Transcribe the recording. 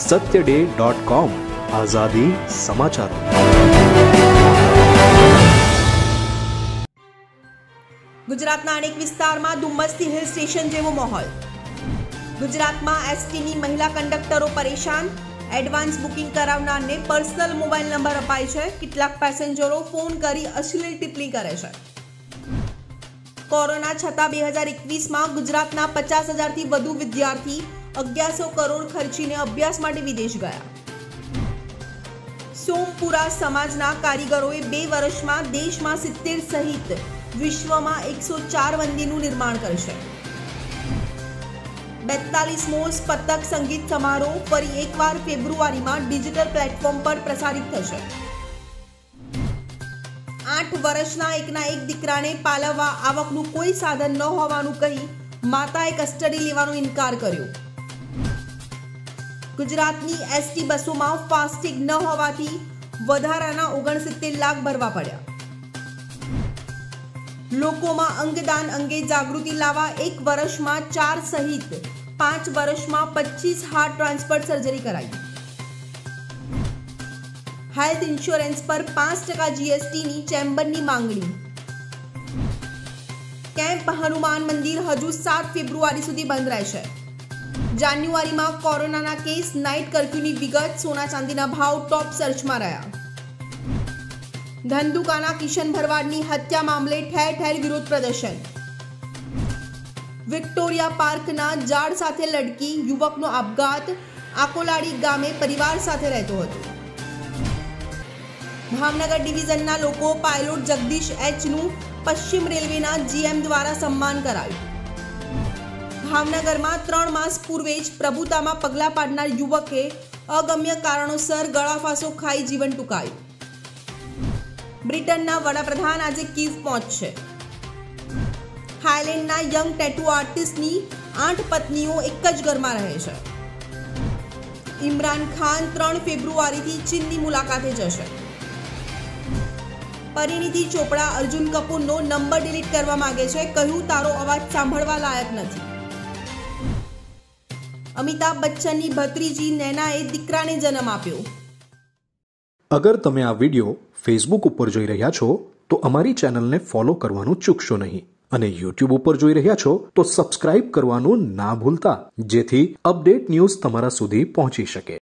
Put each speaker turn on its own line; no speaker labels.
satyday.com આઝાદી સમાચાર।
ગુજરાતના અનેક વિસ્તારમાં ધુમ્મસથી હિલ સ્ટેશન જેવો માહોલ। ગુજરાતમાં એસટીની મહિલા કંડક્ટરો પરેશાન। એડવાન્સ બુકિંગ કરાવનારને પર્સનલ મોબાઈલ નંબર અપાય છે। કેટલાક પેસેન્જરો ફોન કરી અશ્લીલ ટિપ્પણી કરે છે। કોરોના છતાં 2021માં ગુજરાતના 50,000થી વધુ વિદ્યાર્થી 1100 કરોડ ખર્ચીને અભ્યાસ માટે વિદેશ ગયા। સોમપુરા સમાજના કારીગરોએ 2 વર્ષમાં દેશમાં 70 સહિત વિશ્વમાં 104 મંદિરનું નિર્માણ કરશે। 42મો સ્પતક સંગીત સમારોહ ફરી એકવાર ફેબ્રુઆરીમાં ડિજિટલ પ્લેટફોર્મ પર પ્રસારિત થશે। 8 વર્ષના એકના એક દીકરાને પાલવવા આવકનું કોઈ સાધન ન હોવાનું કહી માતાએ કસ્ટડી લેવાનો ઇનકાર કર્યો। ગુજરાતની એસટી બસોમાં ફાસ્ટેગ ન હોવાથી વધારાના 69 લાખ ભરવા પડ્યા। લોકોમાં અંગદાન અંગે જાગૃતિ લાવવા 1 વર્ષમાં 4 સહિત 5 વર્ષમાં 25 હાર્ટ ટ્રાન્સપ્લાન્ટ સર્જરી કરાઈ। हेल्थ इंश्योरेंस पर 5% जीएसटी नी चेम्बरनी मांगणी। कैम्प हनुमान मंदिर हजू 7 फेब्रुआरी सुधी बंद रहेशे। जान्युआरी में कोरोना केस नाइट कर्फ्यूनी विगत सोना चांदीना भाव टॉप सर्च में रह्या। धंधुकाना किशन भरवाडनी हत्या मामले ठेर ठेर विरोध प्रदर्शन। विक्टोरिया पार्कना झाड़ साथे लड़की युवकनो अपघात। आकोलाड़ी गामे परिवार साथे रहतो हतो। भावनगर डिविजनना लोको पायलट जगदीश एच नु पश्चिम रेलवेना जीएम द्वारा सम्मान करायुं। भावनगरमां 3 मास पूर्वे ज प्रभुतामां पगला पाडनार युवके अगम्य कारणोसर गळाफांसो खाई जीवन टूंकायुं। ब्रिटनना वडाप्रधान आज कीव पहोंचशे। थाईलेंडना यंग टेटू आर्टिस्टनी 8 पत्नीओ एक ज घरमां रहे छे। इमरान खान 3 फेब्रुआरीथी चीननी मुलाकाते जशे। परिणीति चोपड़ा अर्जुन कपूरनो नंबर डिलीट करवा मांगे छे। कह્યું તારો અવાજ સાંભળવા લાયક નથી। અમિતાભ બચ્ચનની ભત્રીજી નૈનાએ દીકરાને જન્મ આપ્યો।
અગર તમે આ વિડિયો ફેસબુક ઉપર જોઈ રહ્યા છો તો અમારી ચેનલને ફોલો કરવાનું ચૂકશો નહીં અને YouTube ઉપર જોઈ રહ્યા છો તો સબસ્ક્રાઇબ કરવાનું ના ભૂલતા જેથી અપડેટ ન્યૂઝ તમારા સુધી પહોંચી શકે।